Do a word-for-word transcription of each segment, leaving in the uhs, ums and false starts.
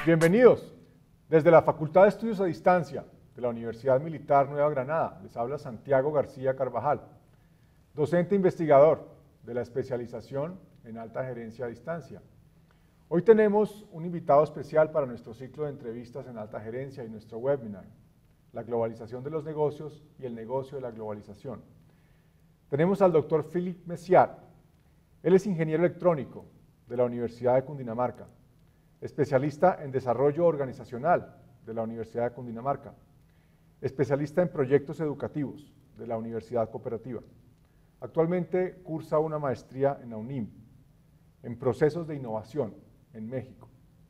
Bienvenidos. Desde la Facultad de Estudios a Distancia de la Universidad Militar Nueva Granada, les habla Santiago García Carvajal, docente investigador de la especialización en alta gerencia a distancia. Hoy tenemos un invitado especial para nuestro ciclo de entrevistas en alta gerencia y nuestro webinar, la globalización de los negocios y el negocio de la globalización. Tenemos al doctor Philippe Messiat. Él es ingeniero electrónico de la Universidad de Cundinamarca, especialista en desarrollo organizacional de la Universidad de Cundinamarca, especialista en proyectos educativos de la Universidad Cooperativa. Actualmente cursa una maestría en la UNIM, en procesos de innovación en México.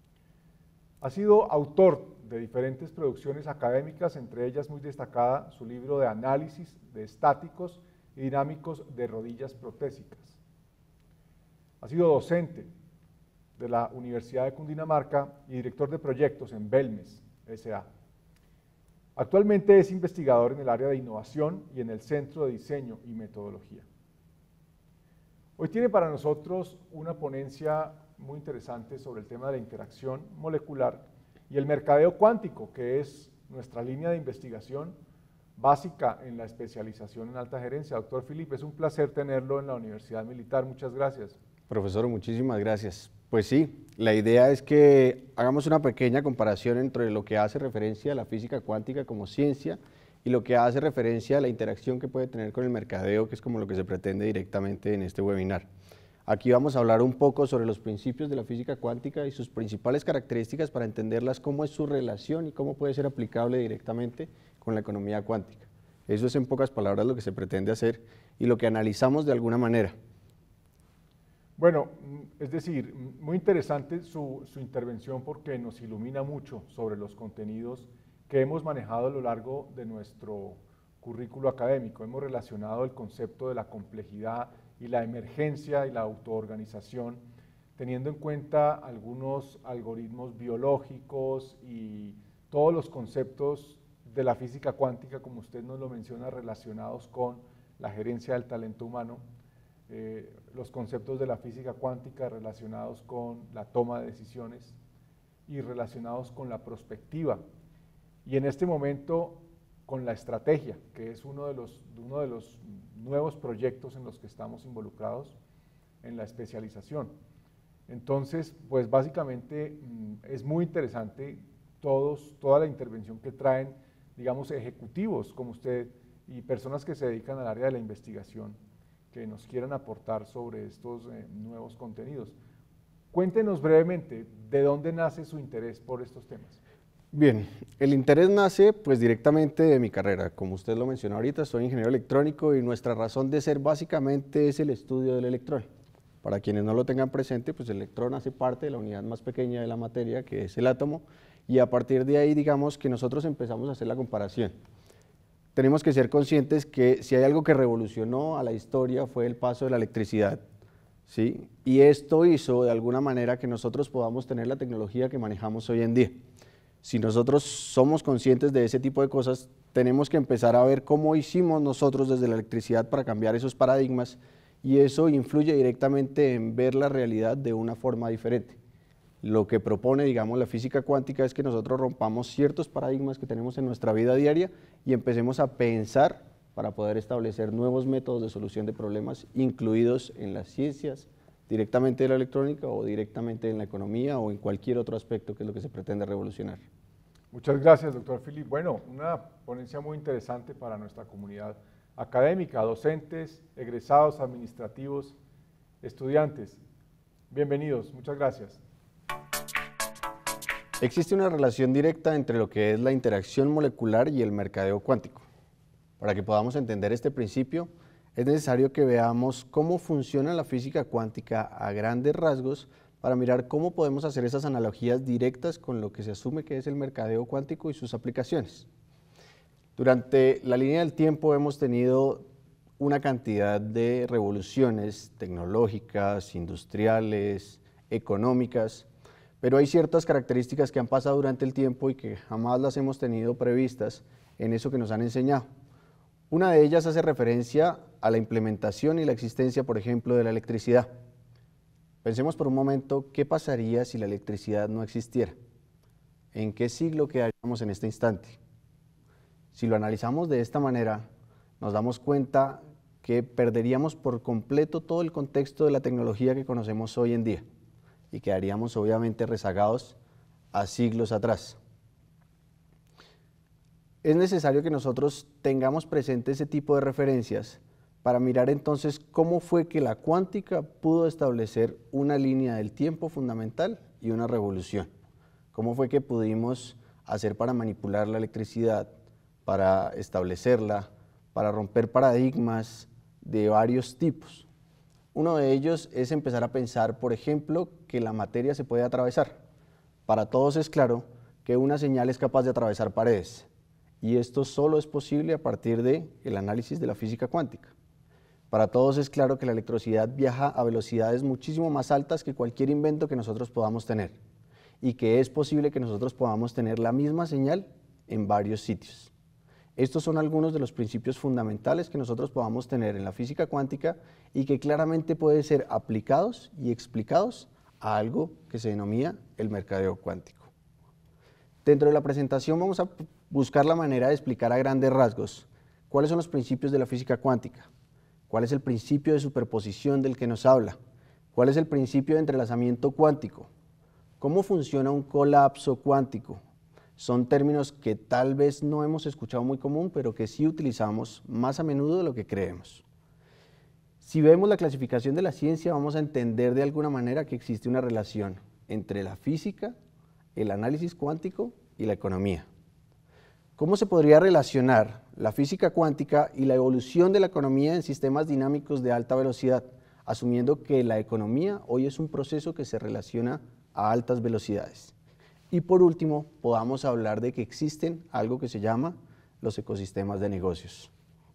Ha sido autor de diferentes producciones académicas, entre ellas muy destacada su libro de análisis de estáticos y dinámicos de rodillas protésicas. Ha sido docente de la Universidad de Cundinamarca y director de proyectos en Belmes S A Actualmente es investigador en el área de innovación y en el Centro de Diseño y Metodología. Hoy tiene para nosotros una ponencia muy interesante sobre el tema de la interacción molecular y el mercadeo cuántico, que es nuestra línea de investigación básica en la especialización en alta gerencia. Doctor Philippe, es un placer tenerlo en la Universidad Militar. Muchas gracias. Profesor, muchísimas gracias. Pues sí, la idea es que hagamos una pequeña comparación entre lo que hace referencia a la física cuántica como ciencia y lo que hace referencia a la interacción que puede tener con el mercadeo, que es como lo que se pretende directamente en este webinar. Aquí vamos a hablar un poco sobre los principios de la física cuántica y sus principales características para entenderlas, cómo es su relación y cómo puede ser aplicable directamente con la economía cuántica. Eso es en pocas palabras lo que se pretende hacer y lo que analizamos de alguna manera. Bueno, es decir, muy interesante su, su intervención porque nos ilumina mucho sobre los contenidos que hemos manejado a lo largo de nuestro currículo académico. Hemos relacionado el concepto de la complejidad y la emergencia y la autoorganización, teniendo en cuenta algunos algoritmos biológicos y todos los conceptos de la física cuántica, como usted nos lo menciona, relacionados con la gerencia del talento humano. Eh, los conceptos de la física cuántica relacionados con la toma de decisiones y relacionados con la prospectiva y en este momento con la estrategia, que es uno de los, uno de los nuevos proyectos en los que estamos involucrados en la especialización. Entonces, pues básicamente es muy interesante todos, toda la intervención que traen, digamos, ejecutivos como usted y personas que se dedican al área de la investigación, que nos quieran aportar sobre estos eh, nuevos contenidos. Cuéntenos brevemente, ¿de dónde nace su interés por estos temas? Bien, el interés nace pues directamente de mi carrera. Como usted lo mencionó ahorita, soy ingeniero electrónico y nuestra razón de ser básicamente es el estudio del electrón. Para quienes no lo tengan presente, pues el electrón hace parte de la unidad más pequeña de la materia, que es el átomo, y a partir de ahí, digamos que nosotros empezamos a hacer la comparación. Tenemos que ser conscientes que si hay algo que revolucionó a la historia fue el paso de la electricidad, ¿sí? Y esto hizo de alguna manera que nosotros podamos tener la tecnología que manejamos hoy en día. Si nosotros somos conscientes de ese tipo de cosas, tenemos que empezar a ver cómo hicimos nosotros desde la electricidad para cambiar esos paradigmas y eso influye directamente en ver la realidad de una forma diferente. Lo que propone, digamos, la física cuántica es que nosotros rompamos ciertos paradigmas que tenemos en nuestra vida diaria y empecemos a pensar para poder establecer nuevos métodos de solución de problemas, incluidos en las ciencias, directamente de la electrónica o directamente en la economía o en cualquier otro aspecto que es lo que se pretende revolucionar. Muchas gracias, doctor Philippe. Bueno, una ponencia muy interesante para nuestra comunidad académica, docentes, egresados, administrativos, estudiantes. Bienvenidos, muchas gracias. Existe una relación directa entre lo que es la interacción molecular y el mercadeo cuántico. Para que podamos entender este principio, es necesario que veamos cómo funciona la física cuántica a grandes rasgos para mirar cómo podemos hacer esas analogías directas con lo que se asume que es el mercadeo cuántico y sus aplicaciones. Durante la línea del tiempo hemos tenido una cantidad de revoluciones tecnológicas, industriales, económicas, pero hay ciertas características que han pasado durante el tiempo y que jamás las hemos tenido previstas en eso que nos han enseñado. Una de ellas hace referencia a la implementación y la existencia, por ejemplo, de la electricidad. Pensemos por un momento, ¿qué pasaría si la electricidad no existiera? ¿en qué siglo quedaríamos en este instante? Si lo analizamos de esta manera, nos damos cuenta que perderíamos por completo todo el contexto de la tecnología que conocemos hoy en día y quedaríamos obviamente rezagados a siglos atrás. Es necesario que nosotros tengamos presente ese tipo de referencias para mirar entonces cómo fue que la cuántica pudo establecer una línea del tiempo fundamental y una revolución. Cómo fue que pudimos hacer para manipular la electricidad, para establecerla, para romper paradigmas de varios tipos. Uno de ellos es empezar a pensar, por ejemplo, que la materia se puede atravesar. Para todos es claro que una señal es capaz de atravesar paredes, y esto solo es posible a partir del análisis de la física cuántica. Para todos es claro que la electricidad viaja a velocidades muchísimo más altas que cualquier invento que nosotros podamos tener, y que es posible que nosotros podamos tener la misma señal en varios sitios. Estos son algunos de los principios fundamentales que nosotros podamos tener en la física cuántica y que claramente pueden ser aplicados y explicados a algo que se denomina el mercadeo cuántico. Dentro de la presentación vamos a buscar la manera de explicar a grandes rasgos cuáles son los principios de la física cuántica, cuál es el principio de superposición del que nos habla, cuál es el principio de entrelazamiento cuántico, cómo funciona un colapso cuántico. Son términos que tal vez no hemos escuchado muy común, pero que sí utilizamos más a menudo de lo que creemos. Si vemos la clasificación de la ciencia, vamos a entender de alguna manera que existe una relación entre la física, el análisis cuántico y la economía. ¿Cómo se podría relacionar la física cuántica y la evolución de la economía en sistemas dinámicos de alta velocidad, asumiendo que la economía hoy es un proceso que se relaciona a altas velocidades? Y por último, podamos hablar de que existen algo que se llama los ecosistemas de negocios.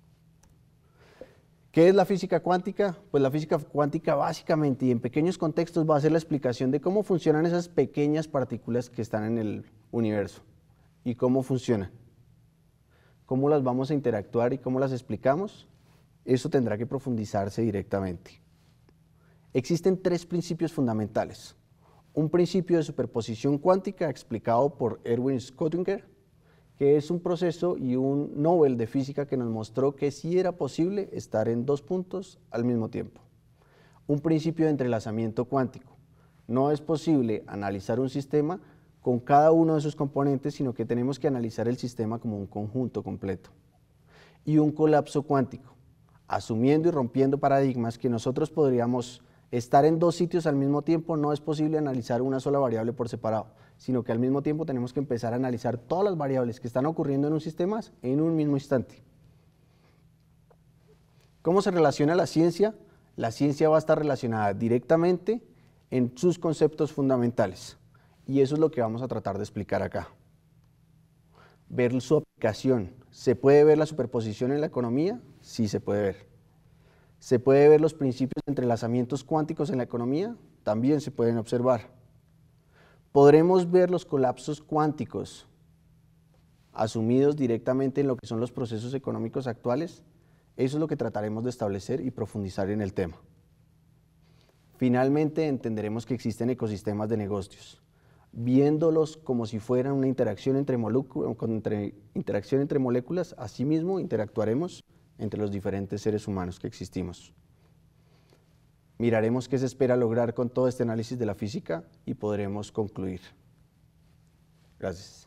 ¿Qué es la física cuántica? Pues la física cuántica básicamente y en pequeños contextos va a ser la explicación de cómo funcionan esas pequeñas partículas que están en el universo y cómo funcionan. ¿Cómo las vamos a interactuar y cómo las explicamos? Eso tendrá que profundizarse directamente. Existen tres principios fundamentales. Un principio de superposición cuántica explicado por Erwin Schrödinger, que es un proceso y un Nobel de física que nos mostró que sí era posible estar en dos puntos al mismo tiempo. Un principio de entrelazamiento cuántico. No es posible analizar un sistema con cada uno de sus componentes, sino que tenemos que analizar el sistema como un conjunto completo. Y un colapso cuántico, asumiendo y rompiendo paradigmas que nosotros podríamos estar en dos sitios al mismo tiempo. No es posible analizar una sola variable por separado, sino que al mismo tiempo tenemos que empezar a analizar todas las variables que están ocurriendo en un sistema en un mismo instante. ¿Cómo se relaciona la ciencia? La ciencia va a estar relacionada directamente en sus conceptos fundamentales, y eso es lo que vamos a tratar de explicar acá. Ver su aplicación. ¿Se puede ver la superposición en la economía? Sí, se puede ver. ¿Se puede ver los principios de entrelazamientos cuánticos en la economía? También se pueden observar. ¿Podremos ver los colapsos cuánticos asumidos directamente en lo que son los procesos económicos actuales? Eso es lo que trataremos de establecer y profundizar en el tema. Finalmente, entenderemos que existen ecosistemas de negocios, viéndolos como si fueran una interacción entre, entre, interacción entre moléculas. Asimismo, interactuaremos entre los diferentes seres humanos que existimos. Miraremos qué se espera lograr con todo este análisis de la física y podremos concluir. Gracias.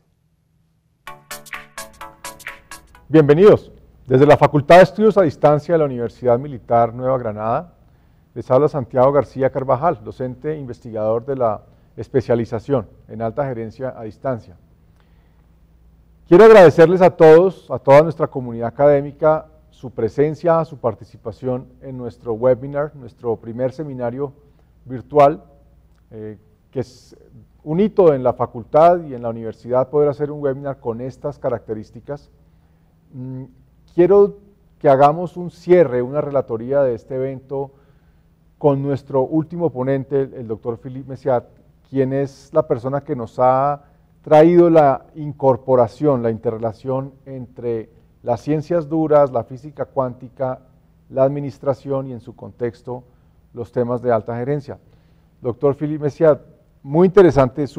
Bienvenidos. Desde la Facultad de Estudios a Distancia de la Universidad Militar Nueva Granada, les habla Santiago García Carvajal, docente e investigador de la especialización en alta gerencia a distancia. Quiero agradecerles a todos, a toda nuestra comunidad académica, su presencia, su participación en nuestro webinar, nuestro primer seminario virtual, eh, que es un hito en la facultad y en la universidad poder hacer un webinar con estas características. Mm, quiero que hagamos un cierre, una relatoría de este evento con nuestro último ponente, el doctor Philippe Messiat, quien es la persona que nos ha traído la incorporación, la interrelación entre las ciencias duras, la física cuántica, la administración y en su contexto los temas de alta gerencia. Doctor Philippe Messiat, muy interesante su,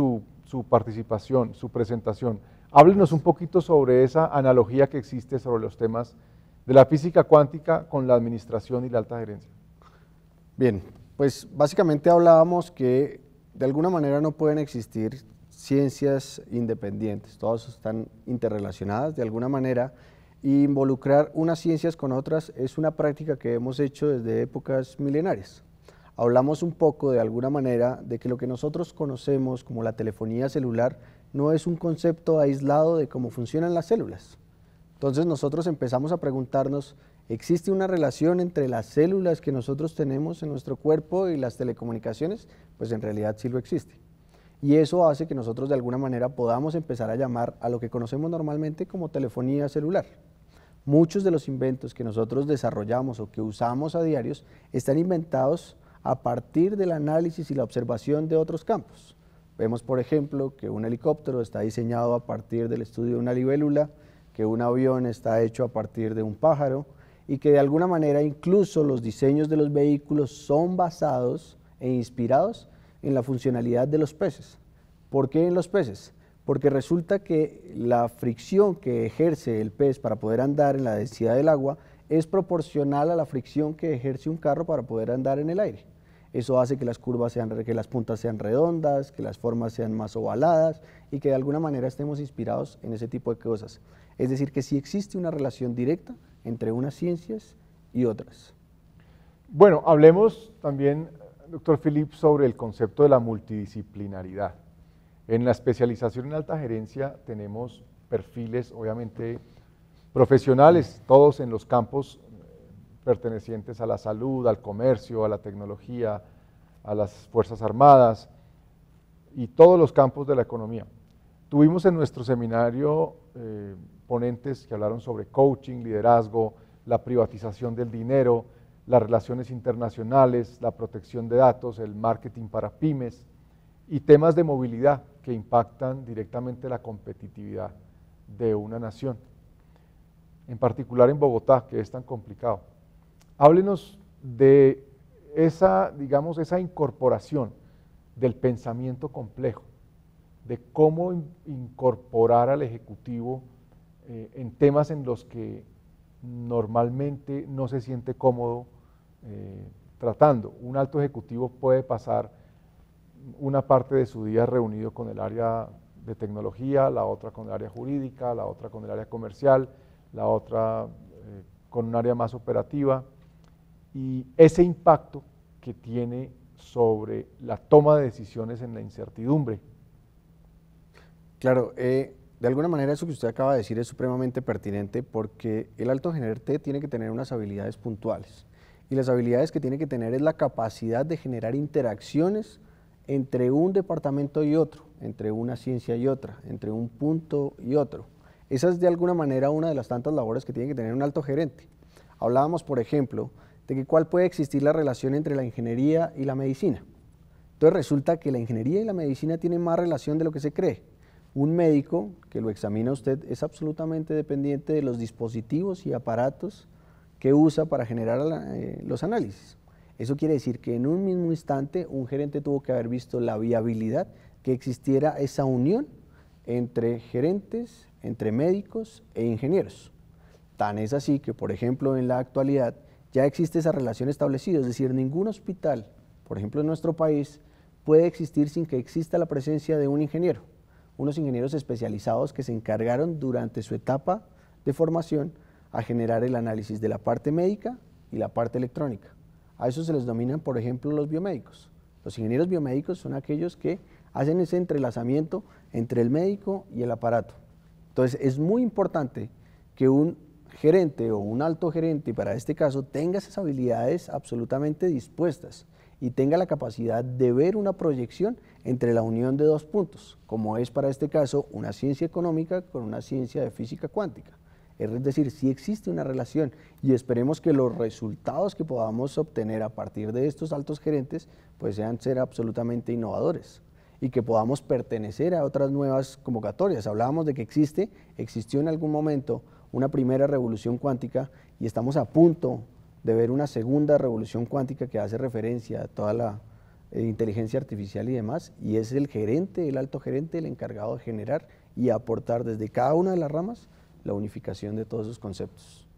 su participación, su presentación. Háblenos un poquito sobre esa analogía que existe sobre los temas de la física cuántica con la administración y la alta gerencia. Bien, pues básicamente hablábamos que de alguna manera no pueden existir ciencias independientes, todas están interrelacionadas de alguna manera, y involucrar unas ciencias con otras es una práctica que hemos hecho desde épocas milenarias. Hablamos un poco de alguna manera de que lo que nosotros conocemos como la telefonía celular no es un concepto aislado de cómo funcionan las células. Entonces nosotros empezamos a preguntarnos, ¿existe una relación entre las células que nosotros tenemos en nuestro cuerpo y las telecomunicaciones? Pues en realidad sí lo existe. Y eso hace que nosotros de alguna manera podamos empezar a llamar a lo que conocemos normalmente como telefonía celular. Muchos de los inventos que nosotros desarrollamos o que usamos a diarios están inventados a partir del análisis y la observación de otros campos. Vemos, por ejemplo, que un helicóptero está diseñado a partir del estudio de una libélula, que un avión está hecho a partir de un pájaro y que de alguna manera incluso los diseños de los vehículos son basados e inspirados en la funcionalidad de los peces. ¿Por qué en los peces? Porque resulta que la fricción que ejerce el pez para poder andar en la densidad del agua es proporcional a la fricción que ejerce un carro para poder andar en el aire. Eso hace que las curvas sean, que las puntas sean redondas, que las formas sean más ovaladas y que de alguna manera estemos inspirados en ese tipo de cosas. Es decir, que sí existe una relación directa entre unas ciencias y otras. Bueno, hablemos también, doctor Philip, sobre el concepto de la multidisciplinaridad. En la especialización en alta gerencia tenemos perfiles, obviamente, profesionales, todos en los campos pertenecientes a la salud, al comercio, a la tecnología, a las Fuerzas Armadas y todos los campos de la economía. Tuvimos en nuestro seminario eh, ponentes que hablaron sobre coaching, liderazgo, la privatización del dinero, las relaciones internacionales, la protección de datos, el marketing para pymes y temas de movilidad que impactan directamente la competitividad de una nación, en particular en Bogotá, que es tan complicado. Háblenos de esa, digamos, esa incorporación del pensamiento complejo, de cómo in incorporar al Ejecutivo eh, en temas en los que normalmente no se siente cómodo eh, tratando. Un alto ejecutivo puede pasar una parte de su día reunido con el área de tecnología, la otra con el área jurídica, la otra con el área comercial, la otra eh, con un área más operativa, y ese impacto que tiene sobre la toma de decisiones en la incertidumbre. Claro, eh, de alguna manera eso que usted acaba de decir es supremamente pertinente porque el alto gerente tiene que tener unas habilidades puntuales y las habilidades que tiene que tener es la capacidad de generar interacciones entre un departamento y otro, entre una ciencia y otra, entre un punto y otro. Esa es de alguna manera una de las tantas labores que tiene que tener un alto gerente. Hablábamos, por ejemplo, de que cuál puede existir la relación entre la ingeniería y la medicina. Entonces resulta que la ingeniería y la medicina tienen más relación de lo que se cree. Un médico que lo examina a usted es absolutamente dependiente de los dispositivos y aparatos que usa para generar eh, los análisis. Eso quiere decir que en un mismo instante un gerente tuvo que haber visto la viabilidad que existiera esa unión entre gerentes, entre médicos e ingenieros. Tan es así que, por ejemplo, en la actualidad ya existe esa relación establecida, es decir, ningún hospital, por ejemplo en nuestro país, puede existir sin que exista la presencia de un ingeniero, unos ingenieros especializados que se encargaron durante su etapa de formación a generar el análisis de la parte médica y la parte electrónica. A eso se les denominan, por ejemplo, los biomédicos. Los ingenieros biomédicos son aquellos que hacen ese entrelazamiento entre el médico y el aparato. Entonces es muy importante que un gerente o un alto gerente, para este caso, tenga esas habilidades absolutamente dispuestas y tenga la capacidad de ver una proyección entre la unión de dos puntos, como es para este caso una ciencia económica con una ciencia de física cuántica. Es decir, sí existe una relación y esperemos que los resultados que podamos obtener a partir de estos altos gerentes pues sean ser absolutamente innovadores y que podamos pertenecer a otras nuevas convocatorias. Hablábamos de que existe, existió en algún momento una primera revolución cuántica y estamos a punto de ver una segunda revolución cuántica que hace referencia a toda la eh, inteligencia artificial y demás, y es el gerente, el alto gerente, el encargado de generar y aportar desde cada una de las ramas la unificación de todos esos conceptos.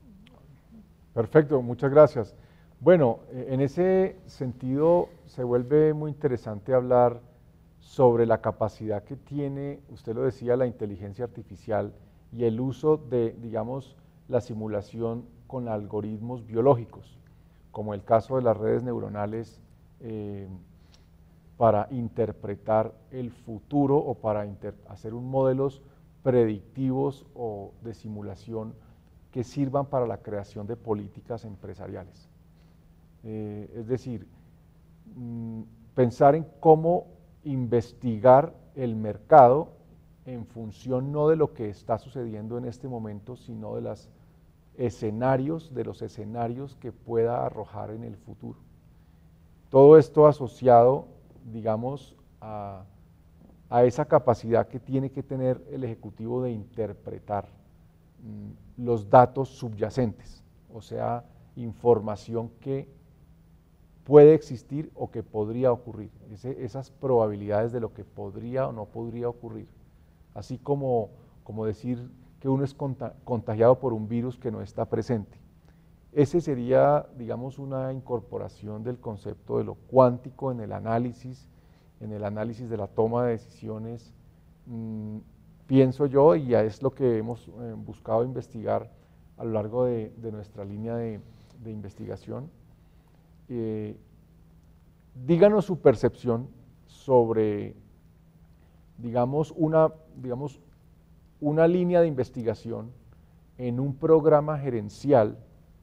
Perfecto, muchas gracias. Bueno, en ese sentido se vuelve muy interesante hablar sobre la capacidad que tiene, usted lo decía, la inteligencia artificial y el uso de, digamos, la simulación con algoritmos biológicos, como el caso de las redes neuronales eh, para interpretar el futuro o para hacer un modelos predictivos o de simulación que sirvan para la creación de políticas empresariales. Eh, es decir, mmm, pensar en cómo investigar el mercado en función no de lo que está sucediendo en este momento, sino de los escenarios, de los escenarios que pueda arrojar en el futuro. Todo esto asociado, digamos, a, a esa capacidad que tiene que tener el ejecutivo de interpretar mmm, los datos subyacentes, o sea, información que puede existir o que podría ocurrir, Ese, esas probabilidades de lo que podría o no podría ocurrir, así como, como decir que uno es contagiado por un virus que no está presente. Ese sería, digamos, una incorporación del concepto de lo cuántico en el análisis, en el análisis de la toma de decisiones, mmm, pienso yo, y ya es lo que hemos eh, buscado investigar a lo largo de, de nuestra línea de, de investigación. Eh, díganos su percepción sobre, digamos una, digamos, una línea de investigación en un programa gerencial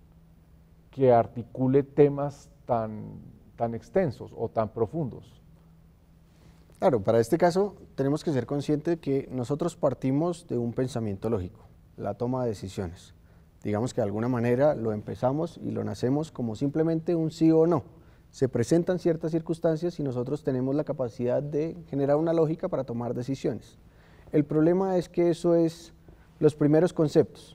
que articule temas tan, tan extensos o tan profundos. Claro, para este caso tenemos que ser conscientes de que nosotros partimos de un pensamiento lógico, la toma de decisiones. Digamos que de alguna manera lo empezamos y lo nacemos como simplemente un sí o no. Se presentan ciertas circunstancias y nosotros tenemos la capacidad de generar una lógica para tomar decisiones. El problema es que eso es los primeros conceptos.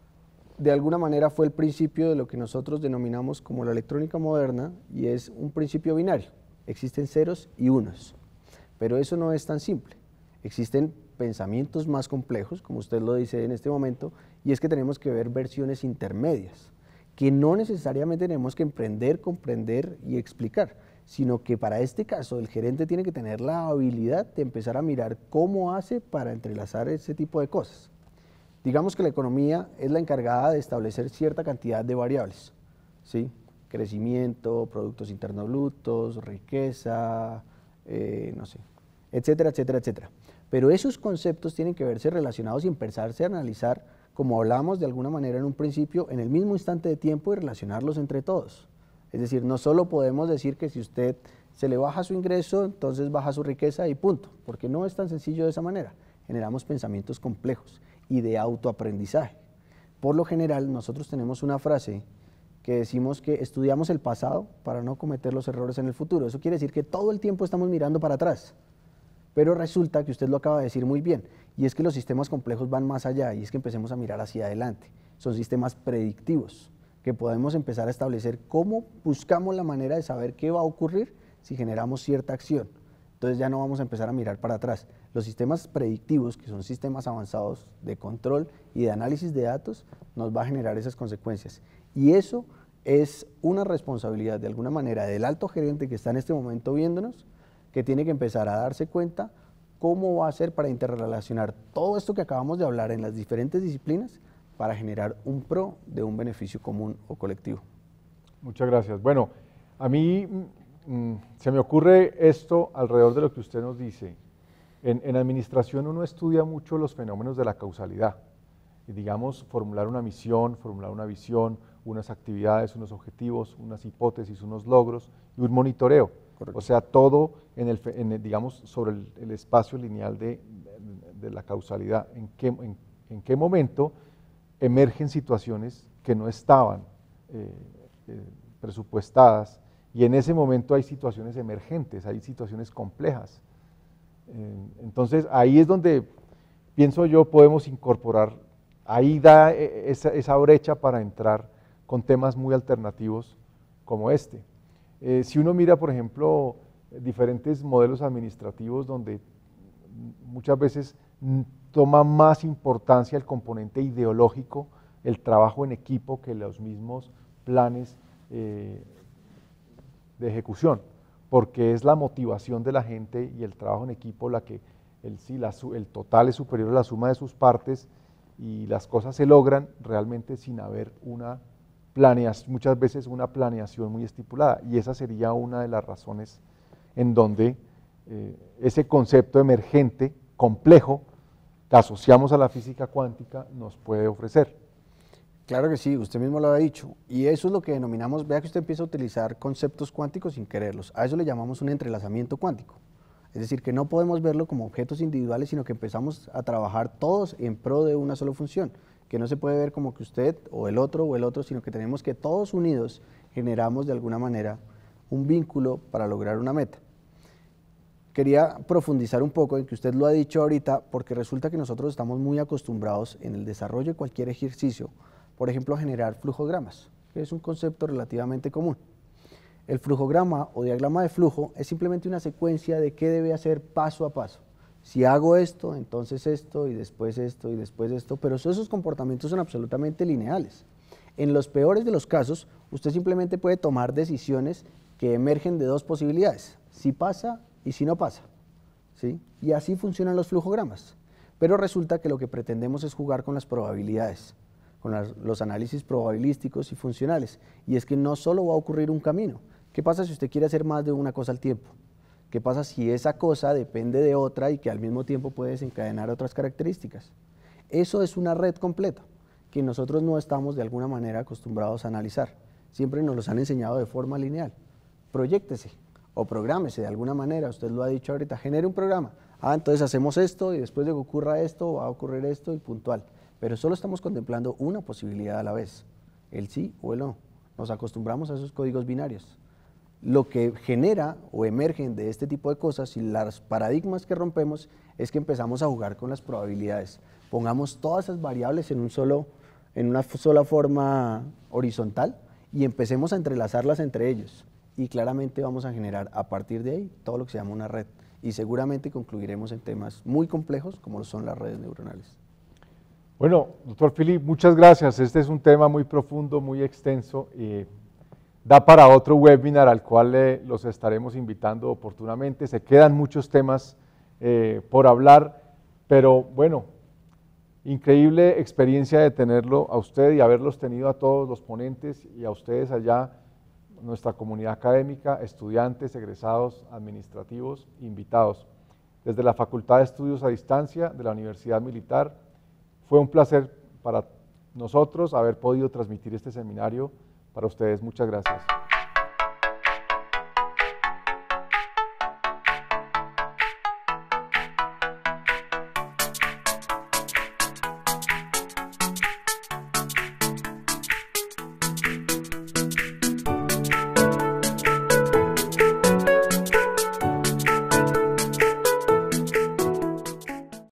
De alguna manera fue el principio de lo que nosotros denominamos como la electrónica moderna y es un principio binario. Existen ceros y unos, pero eso no es tan simple. Existen pensamientos más complejos, como usted lo dice en este momento, y es que tenemos que ver versiones intermedias, que no necesariamente tenemos que emprender, comprender y explicar, sino que para este caso el gerente tiene que tener la habilidad de empezar a mirar cómo hace para entrelazar ese tipo de cosas. Digamos que la economía es la encargada de establecer cierta cantidad de variables, ¿sí? Crecimiento, productos internos brutos, riqueza, eh, no sé, etcétera, etcétera, etcétera. Pero esos conceptos tienen que verse relacionados y empezarse a analizar, como hablamos de alguna manera en un principio, en el mismo instante de tiempo y relacionarlos entre todos. Es decir, no solo podemos decir que si usted se le baja su ingreso, entonces baja su riqueza y punto, porque no es tan sencillo de esa manera. Generamos pensamientos complejos y de autoaprendizaje. Por lo general, nosotros tenemos una frase que decimos que estudiamos el pasado para no cometer los errores en el futuro. Eso quiere decir que todo el tiempo estamos mirando para atrás. Pero resulta que usted lo acaba de decir muy bien, y es que los sistemas complejos van más allá, y es que empecemos a mirar hacia adelante. Son sistemas predictivos, que podemos empezar a establecer cómo buscamos la manera de saber qué va a ocurrir si generamos cierta acción. Entonces ya no vamos a empezar a mirar para atrás. Los sistemas predictivos, que son sistemas avanzados de control y de análisis de datos, nos va a generar esas consecuencias. Y eso es una responsabilidad de alguna manera del alto gerente que está en este momento viéndonos, que tiene que empezar a darse cuenta cómo va a hacer para interrelacionar todo esto que acabamos de hablar en las diferentes disciplinas para generar un pro de un beneficio común o colectivo. Muchas gracias. Bueno, a mí mmm, se me ocurre esto alrededor de lo que usted nos dice. En, en administración uno estudia mucho los fenómenos de la causalidad, y digamos, formular una misión, formular una visión, unas actividades, unos objetivos, unas hipótesis, unos logros y un monitoreo. Correcto. O sea, todo en el, en el, digamos, sobre el, el espacio lineal de, de, de la causalidad. ¿En qué, en, en qué momento emergen situaciones que no estaban eh, eh, presupuestadas, y en ese momento hay situaciones emergentes, hay situaciones complejas. Eh, entonces, ahí es donde, pienso yo, podemos incorporar, ahí da esa, esa brecha para entrar con temas muy alternativos como este. Eh, si uno mira, por ejemplo, diferentes modelos administrativos donde muchas veces toma más importancia el componente ideológico, el trabajo en equipo, que los mismos planes eh, de ejecución, porque es la motivación de la gente y el trabajo en equipo la que el, si la, el total es superior a la suma de sus partes y las cosas se logran realmente sin haber una planeación, muchas veces una planeación muy estipulada, y esa sería una de las razones en donde eh, ese concepto emergente, complejo, que asociamos a la física cuántica, nos puede ofrecer. Claro que sí, usted mismo lo ha dicho, y eso es lo que denominamos, vea que usted empieza a utilizar conceptos cuánticos sin quererlos, a eso le llamamos un entrelazamiento cuántico, es decir, que no podemos verlo como objetos individuales, sino que empezamos a trabajar todos en pro de una sola función, que no se puede ver como que usted o el otro o el otro, sino que tenemos que todos unidos generamos de alguna manera un vínculo para lograr una meta. Quería profundizar un poco en que usted lo ha dicho ahorita, porque resulta que nosotros estamos muy acostumbrados en el desarrollo de cualquier ejercicio, por ejemplo, a generar flujogramas, que es un concepto relativamente común. El flujograma o diagrama de flujo es simplemente una secuencia de qué debe hacer paso a paso. Si hago esto, entonces esto, y después esto, y después esto, pero esos comportamientos son absolutamente lineales. En los peores de los casos, usted simplemente puede tomar decisiones que emergen de dos posibilidades, si pasa y si no pasa, ¿sí? Y así funcionan los flujogramas. Pero resulta que lo que pretendemos es jugar con las probabilidades, con las, los análisis probabilísticos y funcionales, y es que no solo va a ocurrir un camino. ¿Qué pasa si usted quiere hacer más de una cosa al tiempo? ¿Qué pasa si esa cosa depende de otra y que al mismo tiempo puede desencadenar otras características? Eso es una red completa que nosotros no estamos de alguna manera acostumbrados a analizar. Siempre nos los han enseñado de forma lineal. Proyéctese o prográmese de alguna manera, usted lo ha dicho ahorita, genere un programa. Ah, entonces hacemos esto y después de que ocurra esto va a ocurrir esto y puntual. Pero solo estamos contemplando una posibilidad a la vez, el sí o el no. Nos acostumbramos a esos códigos binarios. Lo que genera o emergen de este tipo de cosas y los paradigmas que rompemos es que empezamos a jugar con las probabilidades. Pongamos todas esas variables en, un solo, en una sola forma horizontal y empecemos a entrelazarlas entre ellos. Y claramente vamos a generar a partir de ahí todo lo que se llama una red. Y seguramente concluiremos en temas muy complejos como lo son las redes neuronales. Bueno, doctor Philip, muchas gracias. Este es un tema muy profundo, muy extenso. Eh, Da para otro webinar al cual eh, los estaremos invitando oportunamente. Se quedan muchos temas eh, por hablar, pero bueno, increíble experiencia de tenerlo a usted y haberlos tenido a todos los ponentes y a ustedes allá, nuestra comunidad académica, estudiantes, egresados, administrativos, invitados. Desde la Facultad de Estudios a Distancia de la Universidad Militar, fue un placer para nosotros haber podido transmitir este seminario para ustedes. Muchas gracias.